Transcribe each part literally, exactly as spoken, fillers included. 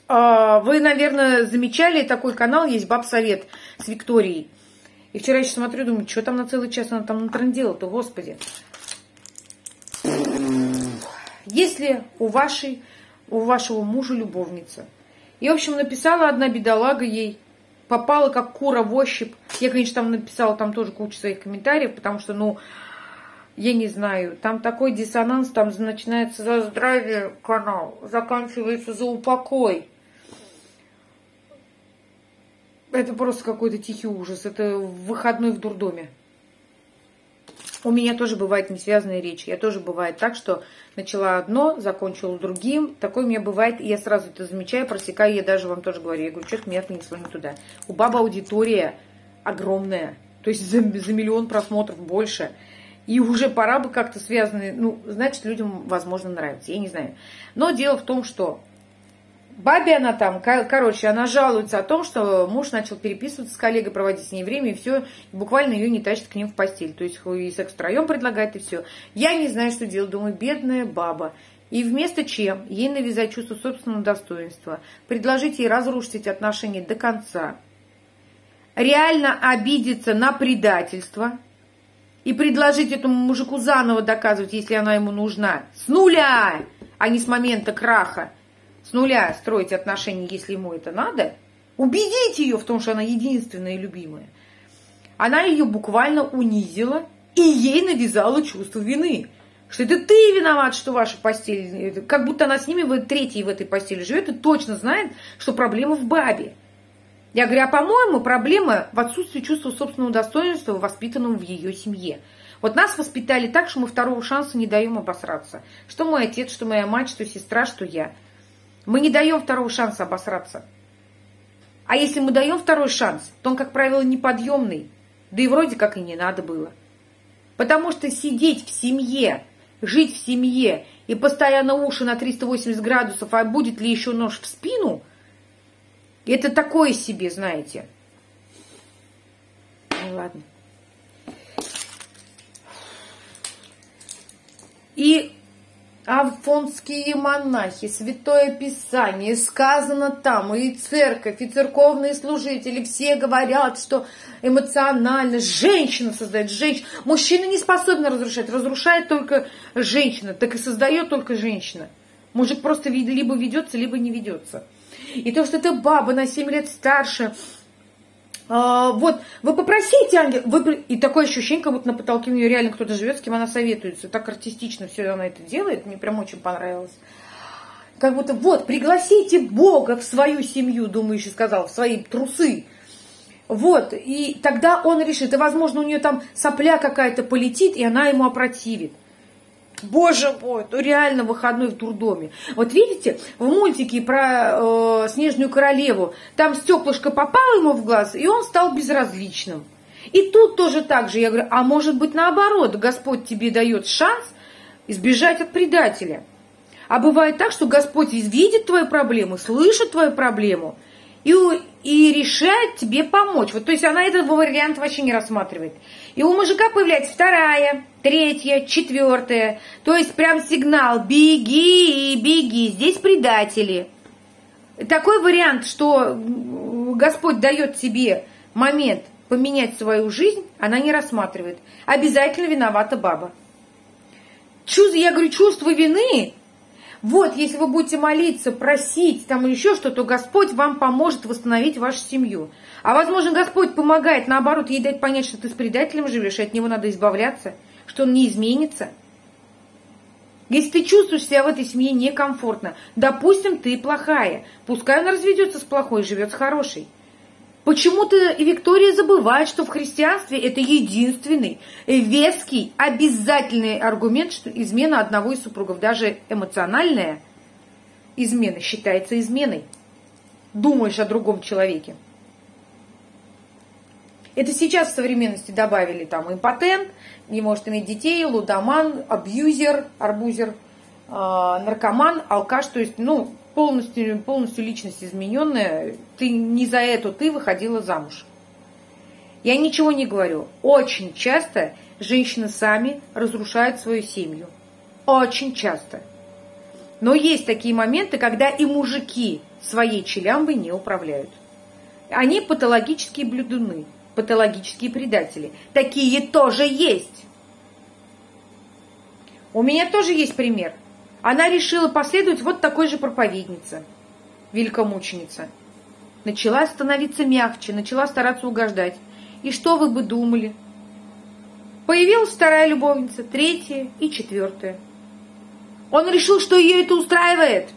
Вы, наверное, замечали, такой канал есть «Баб-совет» с Викторией. И вчера я еще смотрю, думаю, что там на целый час она там натрындела-то, господи. Если у, вашей, у вашего мужа любовница, и, в общем, написала одна бедолага ей, попала как кура в ощупь. Я, конечно, там написала там тоже кучу своих комментариев, потому что, ну, я не знаю, там такой диссонанс, там начинается за здравие канал, заканчивается за упокой. Это просто какой-то тихий ужас. Это выходной в дурдоме. У меня тоже бывает несвязанная речь. Я тоже бывает так, что начала одно, закончила другим. Такое у меня бывает, и я сразу это замечаю, просекаю. Я даже вам тоже говорю. Я говорю, что-то меня отнесло не туда. У бабы аудитория огромная. То есть за, за миллион просмотров больше. И уже пора бы как-то связаны. Ну, значит, людям, возможно, нравится. Я не знаю. Но дело в том, что бабе она там, короче, она жалуется о том, что муж начал переписываться с коллегой, проводить с ней время, и все, и буквально ее не тащит к ним в постель. То есть и секс втроем предлагает, и все. Я не знаю, что делать. Думаю, бедная баба. И вместо чем ей навязать чувство собственного достоинства, предложить ей разрушить эти отношения до конца, реально обидеться на предательство и предложить этому мужику заново доказывать, если она ему нужна, с нуля, а не с момента краха, с нуля строить отношения, если ему это надо, убедить ее в том, что она единственная и любимая. Она ее буквально унизила и ей навязала чувство вины. Что это ты виноват, что ваша постель, как будто она с ними в третьей в этой постели живет и точно знает, что проблема в бабе. Я говорю, а по-моему, проблема в отсутствии чувства собственного достоинства, воспитанного в ее семье. Вот нас воспитали так, что мы второго шанса не даем обосраться. Что мой отец, что моя мать, что сестра, что я. Мы не даем второго шанса обосраться. А если мы даем второй шанс, то он, как правило, неподъемный. Да и вроде как и не надо было. Потому что сидеть в семье, жить в семье и постоянно уши на триста восемьдесят градусов, а будет ли еще нож в спину, это такое себе, знаете. Ну ладно. И афонские монахи, Святое Писание, сказано там, и церковь, и церковные служители, все говорят, что эмоционально женщина создает, женщина. Мужчина не способен разрушать, разрушает только женщина, так и создает только женщина. Мужик просто либо ведется, либо не ведется. И то, что это баба на семь лет старше, а, вот, вы попросите, ангел, вы, и такое ощущение, как будто на потолке у нее реально кто-то живет, с кем она советуется. Так артистично все она это делает, мне прям очень понравилось. Как будто, вот, пригласите Бога в свою семью, думаю, еще сказал, в свои трусы. Вот, и тогда он решит, и, возможно, у нее там сопля какая-то полетит, и она ему опротивит. Боже мой, ну реально выходной в дурдоме. Вот видите, в мультике про э, Снежную королеву, там стеклышко попало ему в глаз, и он стал безразличным. И тут тоже так же, я говорю, а может быть наоборот, Господь тебе дает шанс избежать от предателя. А бывает так, что Господь видит твою проблему, слышит твою проблему и, и решает тебе помочь. Вот, то есть она этот вариант вообще не рассматривает. И у мужика появляется вторая, третья, четвертая. То есть прям сигнал «беги, беги». Здесь предатели. Такой вариант, что Господь дает тебе момент поменять свою жизнь, она не рассматривает. Обязательно виновата баба. Я говорю, чувство вины. Вот, если вы будете молиться, просить там или еще что-то, то Господь вам поможет восстановить вашу семью. А возможно, Господь помогает, наоборот, ей дать понять, что ты с предателем живешь, и от него надо избавляться, что он не изменится. Если ты чувствуешь себя в этой семье некомфортно, допустим, ты плохая, пускай она разведется с плохой и живет с хорошей. Почему-то Виктория забывает, что в христианстве это единственный, веский, обязательный аргумент, что измена одного из супругов, даже эмоциональная измена, считается изменой. Думаешь о другом человеке. Это сейчас в современности добавили там импотент, не может иметь детей, лудоман, абьюзер, арбузер, э, наркоман, алкаш, то есть, ну, полностью, полностью личность измененная. Ты не за эту ты выходила замуж. Я ничего не говорю. Очень часто женщины сами разрушают свою семью. Очень часто. Но есть такие моменты, когда и мужики своей челямбой не управляют. Они патологические блюдуны, патологические предатели. Такие тоже есть. У меня тоже есть пример. Она решила последовать вот такой же проповеднице, великомученица. Начала становиться мягче, начала стараться угождать. И что вы бы думали? Появилась вторая любовница, третья и четвертая. Он решил, что ее это устраивает.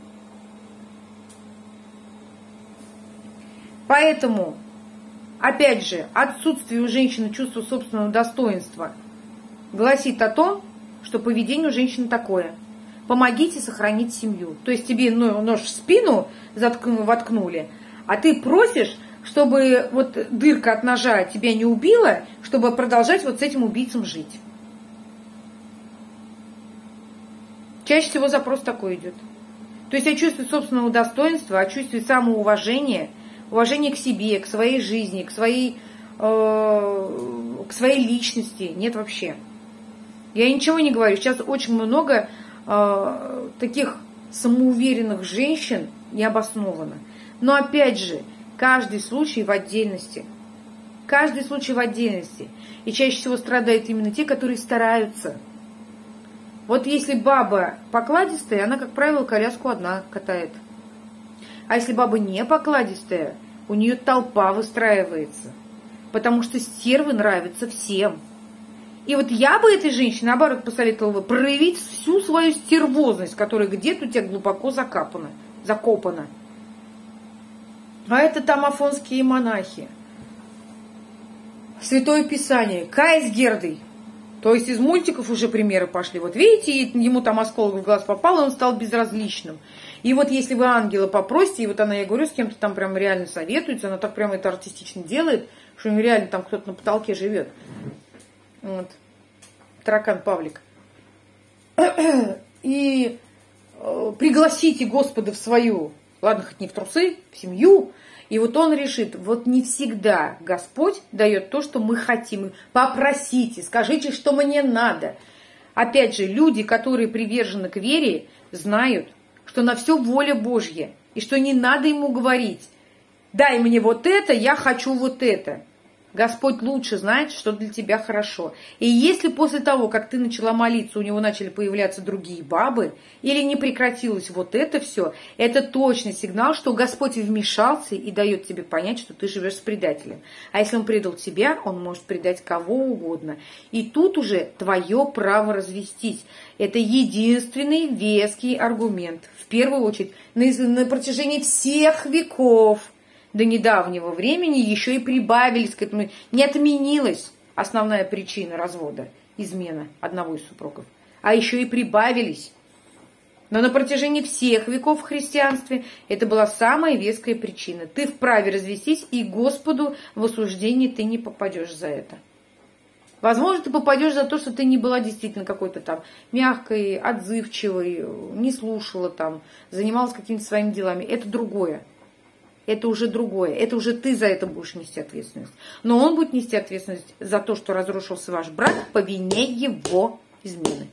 Поэтому, опять же, отсутствие у женщины чувства собственного достоинства гласит о том, что поведение у женщины такое. Помогите сохранить семью. То есть тебе нож в спину воткнули, а ты просишь, чтобы вот дырка от ножа тебя не убила, чтобы продолжать вот с этим убийцем жить. Чаще всего запрос такой идет. То есть о чувстве собственного достоинства, о чувстве самоуважения, уважения к себе, к своей жизни, к своей, э, к своей личности нет вообще. Я ничего не говорю. Сейчас очень много э, таких самоуверенных женщин необоснованно. Но опять же, каждый случай в отдельности. Каждый случай в отдельности. И чаще всего страдают именно те, которые стараются. Вот если баба покладистая, она, как правило, коляску одна катает. А если баба не покладистая, у нее толпа выстраивается. Потому что стервы нравятся всем. И вот я бы этой женщине, наоборот, посоветовала бы проявить всю свою стервозность, которая где-то у тебя глубоко закапана, закопана. А это там афонские монахи. Святое Писание. Кай с Гердой. То есть из мультиков уже примеры пошли. Вот видите, ему там осколок в глаз попал, и он стал безразличным. И вот если вы ангела попросите, и вот она, я говорю, с кем-то там прям реально советуется, она так прямо это артистично делает, что реально там кто-то на потолке живет. Вот. Таракан Павлик. И э, пригласите Господа в свою, ладно, хоть не в трусы, в семью. И вот он решит, вот не всегда Господь дает то, что мы хотим. Попросите, скажите, что мне надо. Опять же, люди, которые привержены к вере, знают, что на все воля Божья. И что не надо ему говорить, дай мне вот это, я хочу вот это. Господь лучше знает, что для тебя хорошо. И если после того, как ты начала молиться, у него начали появляться другие бабы, или не прекратилось вот это все, это точный сигнал, что Господь вмешался и дает тебе понять, что ты живешь с предателем. А если он предал тебя, он может предать кого угодно. И тут уже твое право развестись. Это единственный веский аргумент. В первую очередь, на, на протяжении всех веков. До недавнего времени еще и прибавились к этому. Не отменилась основная причина развода, измена одного из супругов, а еще и прибавились. Но на протяжении всех веков в христианстве это была самая веская причина. Ты вправе развестись, и Господу в осуждении ты не попадешь за это. Возможно, ты попадешь за то, что ты не была действительно какой-то там мягкой, отзывчивой, не слушала там, занималась какими-то своими делами. Это другое. Это уже другое. Это уже ты за это будешь нести ответственность. Но он будет нести ответственность за то, что разрушился ваш брак по вине его измены.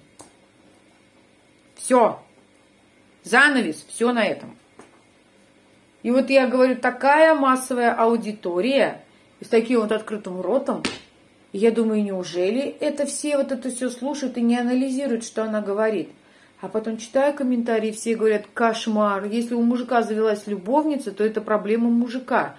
Все. Занавес. Все на этом. И вот я говорю, такая массовая аудитория и с таким вот открытым ротом. И я думаю, неужели это все вот это все слушают и не анализируют, что она говорит? А потом читаю комментарии, все говорят, кошмар. Если у мужика завелась любовница, то это проблема мужика.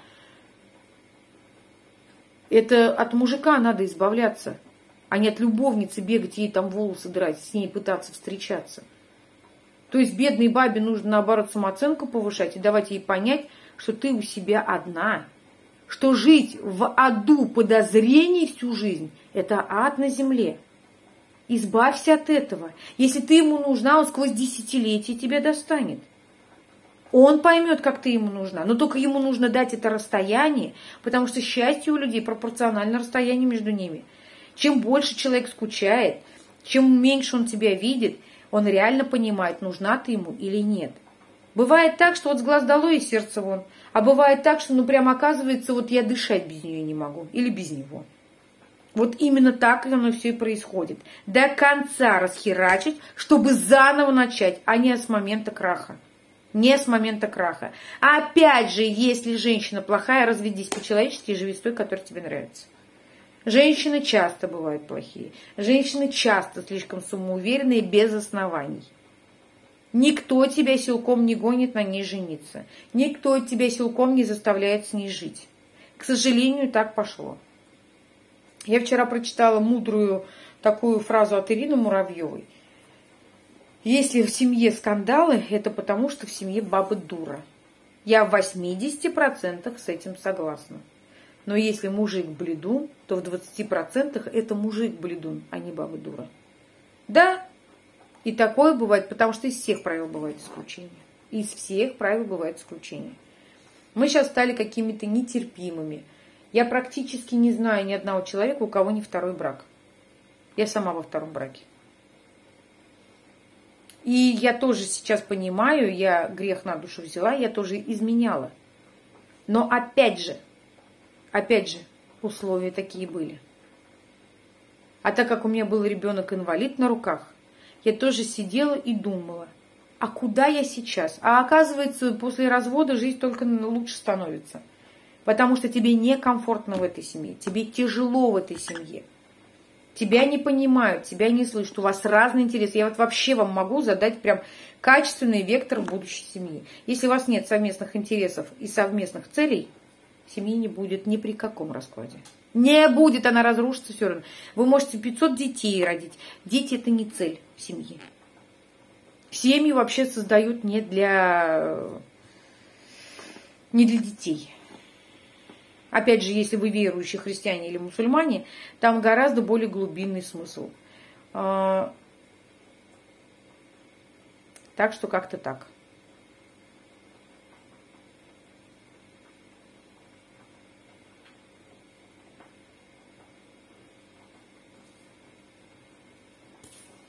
Это от мужика надо избавляться, а не от любовницы бегать, ей там волосы драть, с ней пытаться встречаться. То есть бедной бабе нужно, наоборот, самооценку повышать и давать ей понять, что ты у себя одна. Что жить в аду подозрений всю жизнь – это ад на земле. Избавься от этого. Если ты ему нужна, он сквозь десятилетия тебя достанет. Он поймет, как ты ему нужна. Но только ему нужно дать это расстояние, потому что счастье у людей пропорционально расстоянию между ними. Чем больше человек скучает, чем меньше он тебя видит, он реально понимает, нужна ты ему или нет. Бывает так, что вот с глаз долой и сердце вон. А бывает так, что ну прям оказывается, вот я дышать без нее не могу. Или без него. Вот именно так оно все и происходит. До конца расхерачить, чтобы заново начать, а не с момента краха. Не с момента краха. Опять же, если женщина плохая, разведись по-человечески и живи с той, которая тебе нравится. Женщины часто бывают плохие. Женщины часто слишком самоуверенные, без оснований. Никто тебя силком не гонит на ней жениться. Никто тебя силком не заставляет с ней жить. К сожалению, так пошло. Я вчера прочитала мудрую такую фразу от Ирины Муравьевой. Если в семье скандалы, это потому, что в семье баба дура. Я в восьмидесяти процентах с этим согласна. Но если мужик бледун, то в двадцати процентах это мужик бледун, а не баба дура. Да, и такое бывает, потому что из всех правил бывает исключение. Из всех правил бывает исключение. Мы сейчас стали какими-то нетерпимыми. Я практически не знаю ни одного человека, у кого не второй брак. Я сама во втором браке. И я тоже сейчас понимаю, я грех на душу взяла, я тоже изменяла. Но опять же, опять же, условия такие были. А так как у меня был ребенок-инвалид на руках, я тоже сидела и думала, а куда я сейчас? А оказывается, после развода жизнь только лучше становится. Потому что тебе некомфортно в этой семье, тебе тяжело в этой семье. Тебя не понимают, тебя не слышат, у вас разные интересы. Я вот вообще вам могу задать прям качественный вектор будущей семьи. Если у вас нет совместных интересов и совместных целей, семьи не будет ни при каком раскладе. Не будет, она разрушится все равно. Вы можете пятьсот детей родить. Дети – это не цель семьи. Семьи вообще создают не для, не для детей. Опять же, если вы верующие христиане или мусульмане, там гораздо более глубинный смысл. Так что как-то так.